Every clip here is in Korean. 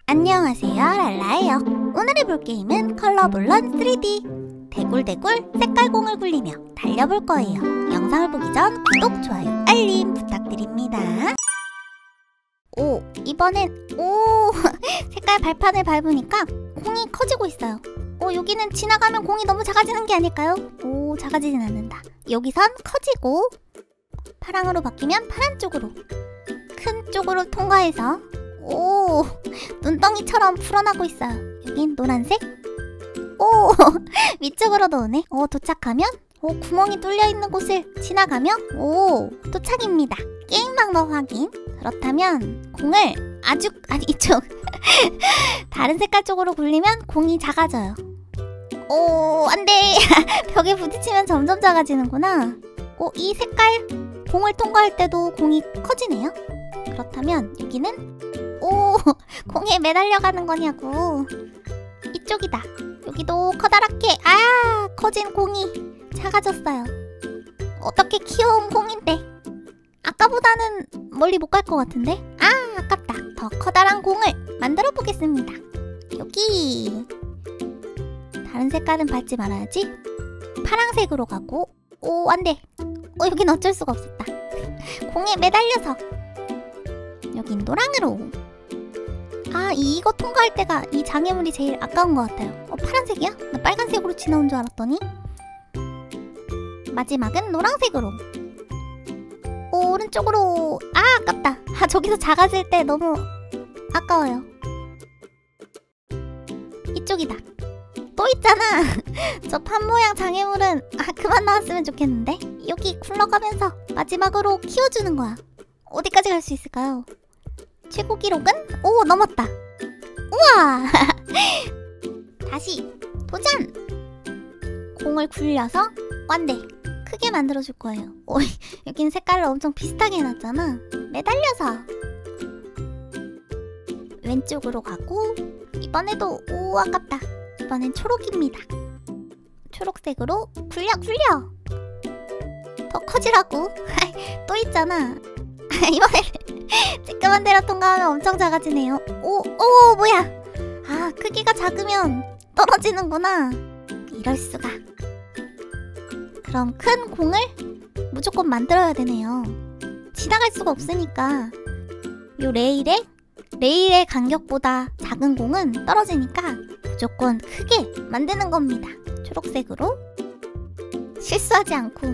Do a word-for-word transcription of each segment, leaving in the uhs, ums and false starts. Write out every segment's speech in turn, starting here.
안녕하세요, 랄라예요. 오늘 해볼 게임은 컬러블런 쓰리디. 대굴대굴 색깔공을 굴리며 달려볼 거예요. 영상을 보기 전 구독, 좋아요, 알림 부탁드립니다. 오, 이번엔 오 색깔 발판을 밟으니까 공이 커지고 있어요. 오, 여기는 지나가면 공이 너무 작아지는 게 아닐까요? 오, 작아지진 않는다. 여기선 커지고 파랑으로 바뀌면 파란 쪽으로, 큰 쪽으로 통과해서 오, 눈덩이처럼 풀어나고 있어요. 여긴 노란색. 오, 위쪽으로도 오네. 오, 도착하면 오, 구멍이 뚫려있는 곳을 지나가면 오, 도착입니다. 게임 방법 확인. 그렇다면 공을 아주 아니 이쪽 다른 색깔 쪽으로 굴리면 공이 작아져요. 오, 안돼. 벽에 부딪히면 점점 작아지는구나. 오, 이 색깔 공을 통과할 때도 공이 커지네요. 그렇다면 여기는 오, 공에 매달려가는 거냐고. 이쪽이다. 여기도 커다랗게 아, 커진 공이 작아졌어요. 어떻게 귀여운 공인데 아까보다는 멀리 못 갈 것 같은데? 아, 아깝다. 더 커다란 공을 만들어 보겠습니다. 여기 다른 색깔은 밟지 말아야지. 파란색으로 가고. 오, 안돼. 어, 여긴 어쩔 수가 없었다. 공에 매달려서 여긴 노랑으로. 아, 이거 통과할 때가 이 장애물이 제일 아까운 것 같아요. 어, 파란색이야? 나 빨간색으로 지나온 줄 알았더니. 마지막은 노란색으로. 오, 오른쪽으로. 아, 아깝다. 아, 저기서 작아질 때 너무 아까워요. 이쪽이다. 또 있잖아. 저 판 모양 장애물은 아, 그만 나왔으면 좋겠는데. 여기 굴러가면서 마지막으로 키워주는 거야. 어디까지 갈 수 있을까요? 최고 기록은? 오, 넘었다. 우와. 다시 도전. 공을 굴려서 완대 크게 만들어줄 거예요. 오, 여긴 색깔을 엄청 비슷하게 해놨잖아. 매달려서 왼쪽으로 가고. 이번에도 오, 아깝다. 이번엔 초록입니다. 초록색으로 굴려 굴려. 더 커지라고. 또 있잖아. 이번엔 쬐끄만 대로 통과하면 엄청 작아지네요. 오, 오, 뭐야. 아, 크기가 작으면 떨어지는구나. 이럴수가. 그럼 큰 공을 무조건 만들어야 되네요. 지나갈 수가 없으니까. 요 레일에 레일의 간격보다 작은 공은 떨어지니까 무조건 크게 만드는 겁니다. 초록색으로 실수하지 않고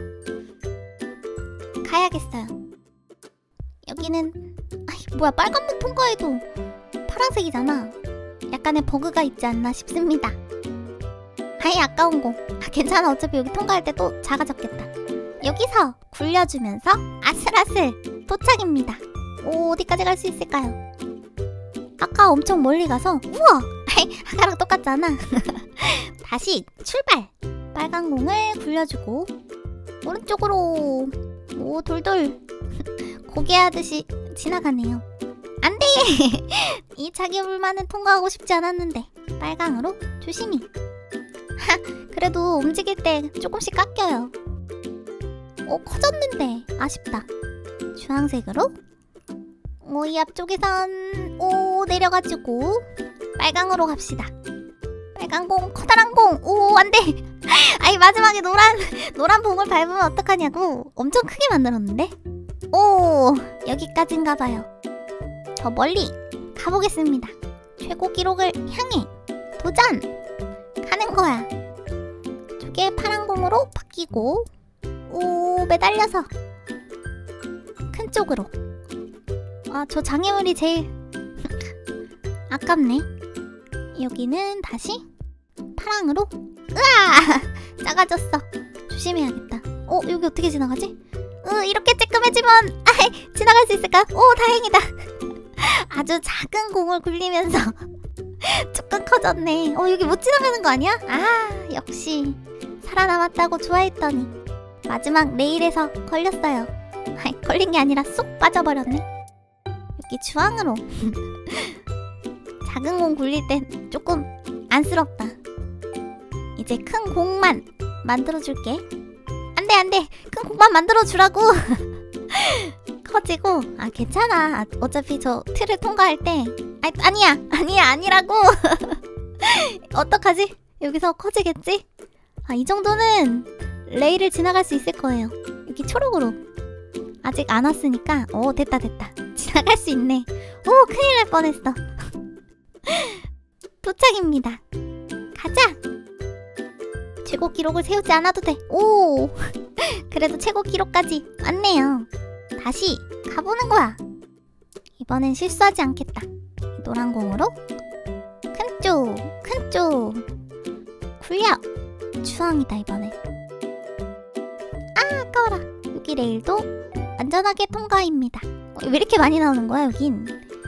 가야겠어요. 여기는 아이, 뭐야, 빨간문 통과해도 파란색이잖아. 약간의 버그가 있지 않나 싶습니다. 아이, 아까운 공. 아, 괜찮아. 어차피 여기 통과할 때 또 작아졌겠다. 여기서 굴려주면서 아슬아슬 도착입니다. 오, 어디까지 갈 수 있을까요? 아까 엄청 멀리 가서 우와! 아까랑 똑같잖아. 다시 출발! 빨간 공을 굴려주고 오른쪽으로 오, 돌돌 고개하듯이 지나가네요. 안돼! 이 장애물만은 통과하고 싶지 않았는데. 빨강으로 조심히. 하, 그래도 움직일 때 조금씩 깎여요. 오, 커졌는데 아쉽다. 주황색으로 오, 이 앞쪽에선 오, 내려가지고 빨강으로 갑시다. 빨간 공, 커다란 공. 오, 안돼! 아니, 마지막에 노란 노란 봉을 밟으면 어떡하냐고. 엄청 크게 만들었는데. 오, 여기까지인가봐요. 더 멀리 가보겠습니다. 최고 기록을 향해 도전! 가는 거야. 저게 파란 공으로 바뀌고. 오, 매달려서 큰 쪽으로. 아, 저 장애물이 제일 아깝네. 여기는 다시 파랑으로. 으아! 작아졌어. 조심해야겠다. 어, 여기 어떻게 지나가지? 으, 이렇게 쬐끔해지면 아이, 지나갈 수 있을까? 오, 다행이다. 아주 작은 공을 굴리면서 조금 커졌네. 어, 여기 못 지나가는 거 아니야? 아, 역시 살아남았다고 좋아했더니 마지막 레일에서 걸렸어요. 아이, 걸린 게 아니라 쏙 빠져버렸네. 여기 주황으로. 작은 공 굴릴 땐 조금 안쓰럽다. 이제 큰 공만 만들어줄게. 안돼 안돼, 큰 공만 만들어주라고. 커지고. 아, 괜찮아. 어차피 저 틀을 통과할 때 아, 아니야 아니야 아니라고. 어떡하지? 여기서 커지겠지? 아, 이 정도는 레일을 지나갈 수 있을 거예요. 여기 초록으로 아직 안 왔으니까. 오, 됐다 됐다. 지나갈 수 있네. 오, 큰일 날 뻔했어. 도착입니다. 가자. 최고 기록을 세우지 않아도 돼. 오, 그래도 최고 기록까지 왔네요. 다시 가보는 거야. 이번엔 실수하지 않겠다. 노란 공으로 큰 쪽, 큰 쪽 굴려. 주황이다 이번엔. 아, 아까워라. 여기 레일도 안전하게 통과입니다. 어, 왜 이렇게 많이 나오는 거야 여긴.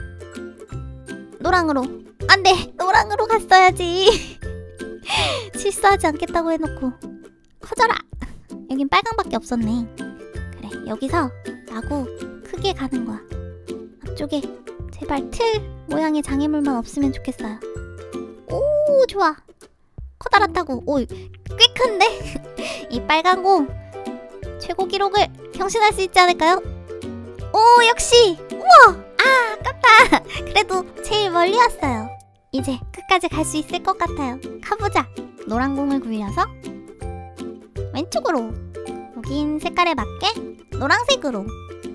노랑으로. 안돼, 노랑으로 갔어야지. 실수하지 않겠다고 해놓고. 커져라. 여긴 빨강밖에 없었네. 그래, 여기서 나구 크게 가는 거야. 앞쪽에 제발 틀 모양의 장애물만 없으면 좋겠어요. 오, 좋아. 커다랗다고. 오, 꽤 큰데? 이 빨간 공 최고 기록을 경신할 수 있지 않을까요? 오, 역시. 우와. 아, 아깝다. 그래도 제일 멀리 왔어요. 이제 끝까지 갈 수 있을 것 같아요. 가보자. 노란 공을 굴려서 왼쪽으로. 여긴 색깔에 맞게 노란색으로.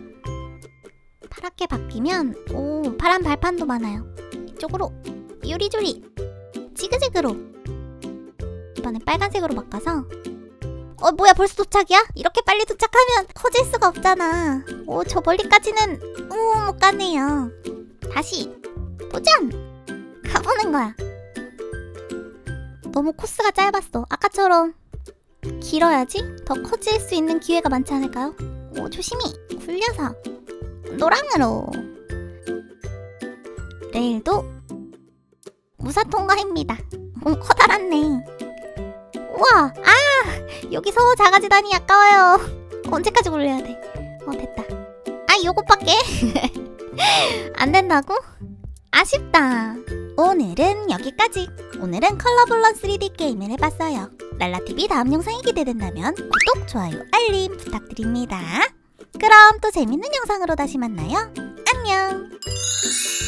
파랗게 바뀌면, 오, 파란 발판도 많아요. 이쪽으로 요리조리 지그재그로. 이번엔 빨간색으로 바꿔서. 어, 뭐야, 벌써 도착이야? 이렇게 빨리 도착하면 커질 수가 없잖아. 오, 저 멀리까지는 오, 못 가네요. 다시 도전! 가보는 거야. 너무 코스가 짧았어. 아까처럼 길어야지 더 커질 수 있는 기회가 많지 않을까요? 오, 조심히 굴려서 노랑으로. 레일도 무사 통과입니다. 오, 커다랗네. 우와, 아, 여기서 작아지다니 아까워요. 언제까지 굴려야 돼? 어, 됐다. 아, 요것밖에? 안 된다고? 아쉽다. 오늘은 여기까지. 오늘은 컬러블런 쓰리디 게임을 해봤어요. 랄라티비 다음 영상이 기대된다면 구독, 좋아요, 알림 부탁드립니다. 그럼 또 재밌는 영상으로 다시 만나요. 안녕.